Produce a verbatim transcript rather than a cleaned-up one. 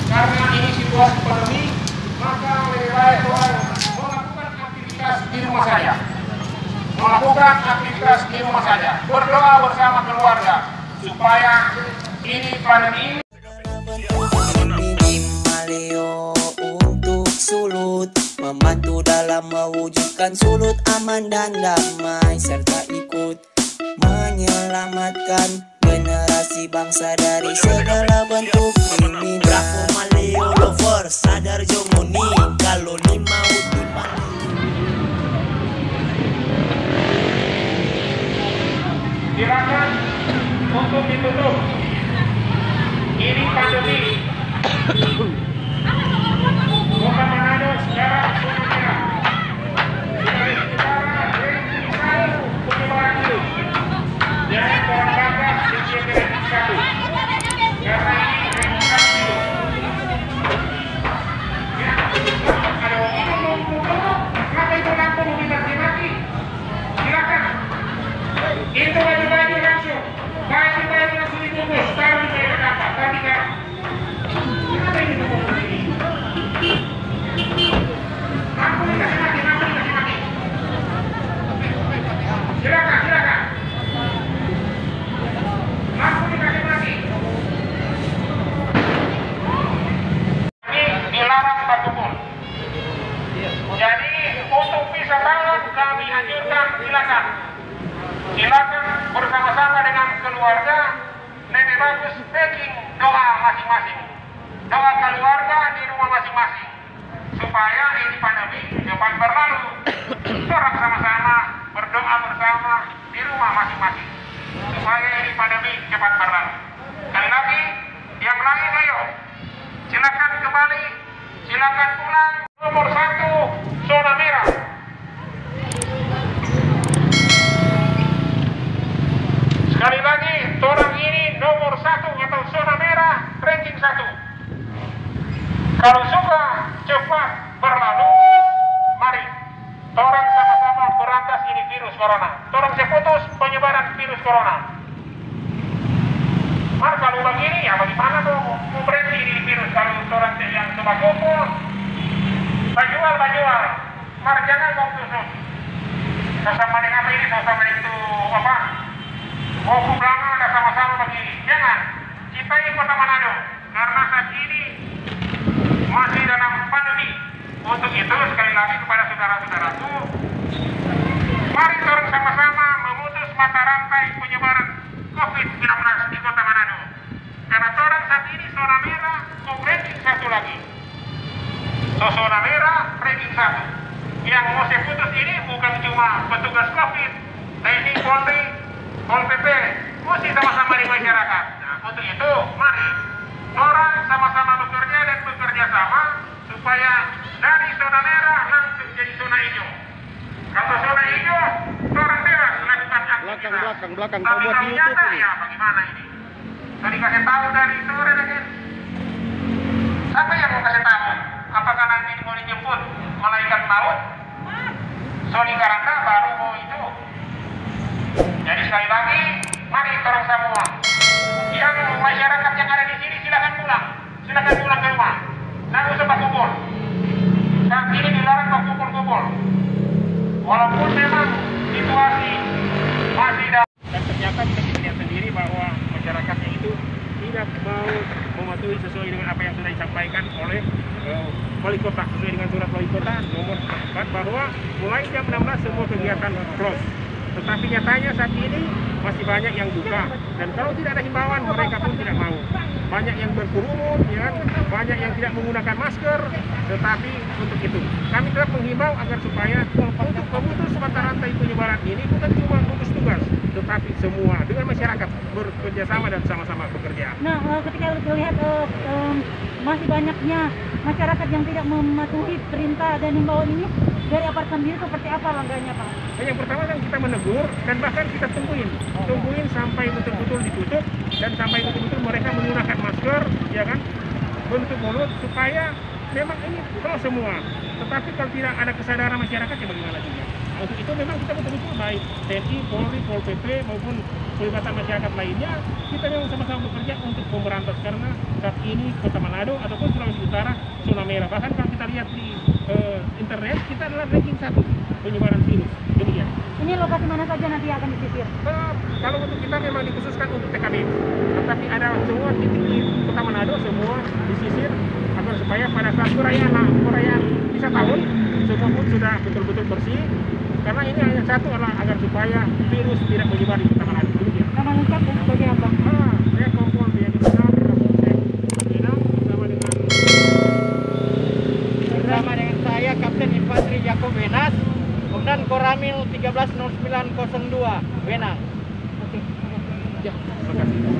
karena ini situasi pandemi, maka lebih baik orang melakukan aktivitas di rumah saja. Melakukan aktivitas di rumah saja. Berdoa bersama keluarga supaya ini pandemi ini untuk sulut, membantu dalam mewujudkan sulut aman dan damai, serta ikut menyelamatkan generasi bangsa dari segala bentuk kriminal. Bravo Maleo lover, sadar jomoni kalau ni mau dimana. Silakan untuk ditutup. Ini pandemi. Kota Manado sekarang zona merah. Dari utara, ranking satu penyebaran virus. Jangan kawan bangga di ranking satu. Karena ini ranking satu virus. Ya, ada orang ngomong, kenapa itu lampu mobilitas mati? Silakan. Itu baju-baju langsung. Baju-baju langsung dibungkus. Taruh di meja dapat. Tapi kan, kenapa ini ngomong begini? Lampu dikasih mati, lampu dikasih mati. Silakan, silakan. Lampu dikasih mati. Ini dilarang berkumpul. Jadi untuk wisatawan kami anjurkan silakan. Silakan bersama-sama dengan keluarga. Lebih bagus taking doa masing-masing. Doa keluarga di rumah masing-masing. Supaya ini pandemi cepat berlalu. Orang sama-sama berdoa bersama di rumah masing-masing. Supaya ini pandemi cepat berlalu. Sekali lagi, yang lain ayo. Silakan kembali. Silakan pulang. Nomor satu, zona merah. Sekali lagi, orang ini nomor satu atau zona merah, ranking satu. Kalau suka cepat berlalu, mari orang sama-sama berantas ini virus corona. Orang seputus penyebaran virus corona. Mar kalau begini ya bagaimana dong mau berhenti ini virus kalau orang yang coba kumpul, bajual bajual, mar jangan mau tusuk. Sesama dengan apa ini, sesama itu apa? Mau belakang ada sama-sama begini. Jangan. Kita ini Kota Manado karena saat ini masih dalam pandemi. Untuk itu sekali lagi kepada saudara-saudaraku, mari orang sama-sama memutus mata rantai penyebaran covid sembilan belas di Kota Manado. Karena orang saat ini zona merah, ranking satu lagi. So, zona merah, ranking satu. Yang mau saya putus ini bukan cuma petugas covid, T N I, Polri, Pol P P, mesti sama-sama di masyarakat. Nah, untuk itu, mari orang sama-sama bekerja dan bekerja sama supaya dari zona merah langsung jadi zona hijau. Kalau zona hijau, orang bebas melakukan aktivitas. Belakang, belakang, belakang. Tapi Kamu kalau di nyata, YouTube ini. ya bagaimana ini? Tadi kasih tahu dari sore lagi. Siapa yang mau kasih tahu? Apakah nanti mau dijemput malaikat maut? Sony Karanga baru mau itu. Jadi sekali lagi, mari orang semua. Yang masyarakat yang ada di sini silakan pulang, silakan pulang ke rumah. Nggak usah berkumpul. Saat ini dilarang berkumpul-kumpul. Walaupun memang situasi masih dalam. Dan ternyata kita bisa lihat sendiri bahwa masyarakatnya itu tidak mau mematuhi sesuai dengan apa yang sudah disampaikan oleh uh, wali kota, sesuai dengan surat wali kota nomor empat bahwa mulai jam enam belas semua kegiatan close. Tetapi nyatanya saat ini masih banyak yang buka, dan kalau tidak ada himbauan mereka pun tidak mau. Banyak yang berkerumun, ya, banyak yang tidak menggunakan masker. Tetapi untuk itu kami tetap menghimbau agar supaya untuk memutus mata rantai penyebaran ini bukan cuma gugus tugas, tetapi semua dengan masyarakat bekerja sama dan sama-sama bekerja. Nah, ketika melihat uh, um, masih banyaknya masyarakat yang tidak mematuhi perintah dan himbauan ini, dari aparat sendiri seperti apa langkahnya, Pak? Yang pertama kan kita menegur dan bahkan kita tungguin, tungguin sampai betul-betul ditutup dan sampai betul-betul mereka menggunakan masker, ya kan, bentuk mulut supaya memang ini kalau semua. Tetapi kalau tidak ada kesadaran masyarakat, ya bagaimana juga? Untuk itu memang kita betul-betul baik T N I, Polri, Pol P P maupun keterlibatan masyarakat lainnya, kita memang sama-sama bekerja untuk memberantas, karena saat ini Kota Manado ataupun Sulawesi Utara zona merah. Bahkan kalau kita lihat di uh, internet, kita adalah ranking satu penyebaran virus. Demikian. Ini lokasi mana saja nanti akan disisir? Uh, kalau untuk kita memang dikhususkan untuk T K B, tetapi ada semua titik di Kota Manado semua disisir agar supaya pada saat perayaan perayaan bisa tahun semua pun sudah betul-betul bersih. Karena ini hanya satu adalah agar supaya virus tidak menyebar di Kota Manado. Demikian. Nama lengkap dan sebagai apa? Ah, saya Kompol Biaya Dikenal bersama dengan Bersama dengan saya Kapten Infanteri Jakob Wenas, Komandan Koramil tiga belas nol sembilan nol dua, Wenang. Oke. ya, terima kasih.